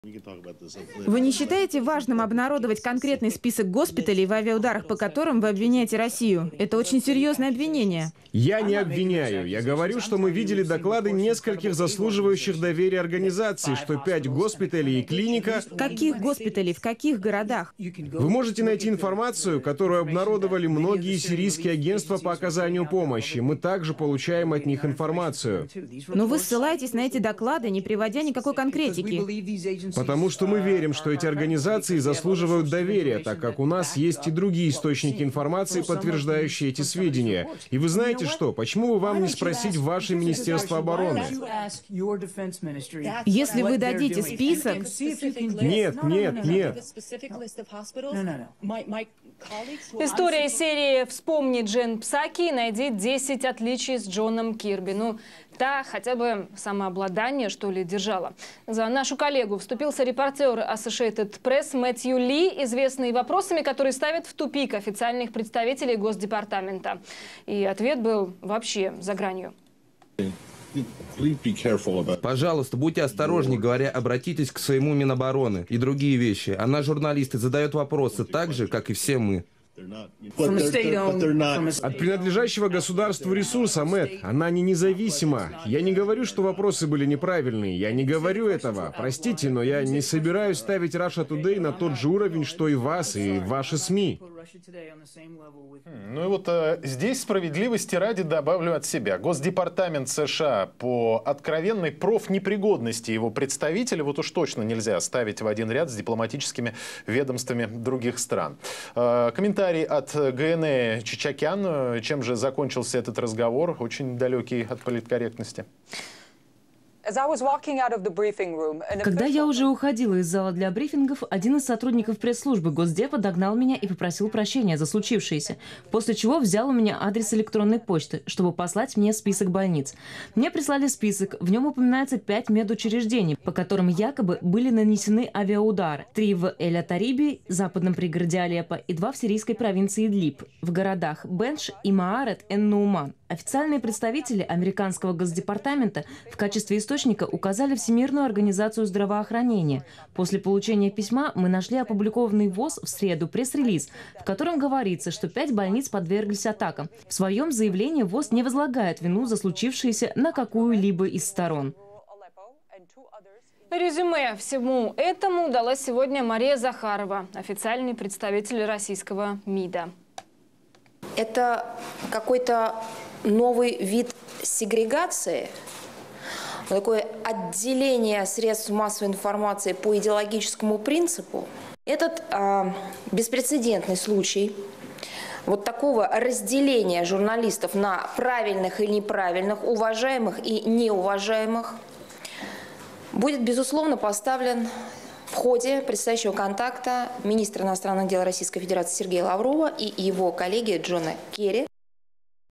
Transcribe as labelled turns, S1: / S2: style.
S1: Вы не считаете важным обнародовать конкретный список госпиталей, в авиаударах по которым вы обвиняете Россию? Это очень серьезное обвинение.
S2: Я не обвиняю. Я говорю, что мы видели доклады нескольких заслуживающих доверия организаций, что 5 госпиталей и клиника...
S1: Каких госпиталей? В каких городах?
S2: Вы можете найти информацию, которую обнародовали многие сирийские агентства по оказанию помощи. Мы также получаем от них информацию.
S1: Но вы ссылаетесь на эти доклады, не приводя никакой конкретики.
S2: Потому что мы верим, что эти организации заслуживают доверия, так как у нас есть и другие источники информации, подтверждающие эти сведения. И вы знаете что? Почему бы вам не спросить ваше Министерство обороны?
S1: Если вы дадите список...
S2: Нет.
S3: История серии «Вспомни Джен Псаки и найди 10 отличий с Джоном Кирби». Ну, та хотя бы самообладание, что ли, держала. За нашу коллегу вступился репортер Associated Press Мэтью Ли, известный вопросами, которые ставят в тупик официальных представителей Госдепартамента. И ответ был вообще за гранью.
S4: Пожалуйста, будьте осторожнее, говоря, обратитесь к своему Минобороны и другие вещи. Она журналист и задает вопросы так же, как и все мы.
S2: От принадлежащего государству ресурса, Мэтт, она не независима. Я не говорю, что вопросы были неправильные. Я не говорю этого. Простите, но я не собираюсь ставить Russia Today на тот же уровень, что и вас, и ваши СМИ.
S5: Ну и вот здесь справедливости ради добавлю от себя. Госдепартамент США по откровенной профнепригодности его представителя вот уж точно нельзя ставить в один ряд с дипломатическими ведомствами других стран. Комментарий от ГНЭ Чичакян. Чем же закончился этот разговор? Очень далекий от политкорректности.
S6: Когда я уже уходила из зала для брифингов, один из сотрудников пресс-службы Госдепа догнал меня и попросил прощения за случившееся, после чего взял у меня адрес электронной почты, чтобы послать мне список больниц. Мне прислали список, в нем упоминается 5 медучреждений, по которым якобы были нанесены авиаудары. 3 в Эль-Атариби, западном пригороде Алеппо, и 2 в сирийской провинции Идлиб, в городах Бенш и Маарет-эн-Нуман. Официальные представители американского Госдепартамента в качестве источника указали Всемирную организацию здравоохранения. После получения письма мы нашли опубликованный ВОЗ в среду пресс-релиз, в котором говорится, что 5 больниц подверглись атакам. В своем заявлении ВОЗ не возлагает вину за случившееся на какую-либо из сторон.
S3: Резюме всему этому дала сегодня Мария Захарова, официальный представитель российского МИДа.
S7: Это какой-то новый вид сегрегации, такое отделение средств массовой информации по идеологическому принципу. Этот беспрецедентный случай вот такого разделения журналистов на правильных и неправильных, уважаемых и неуважаемых будет, безусловно, поставлен в ходе предстоящего контакта министра иностранных дел Российской Федерации Сергея Лаврова и его коллеги Джона Керри.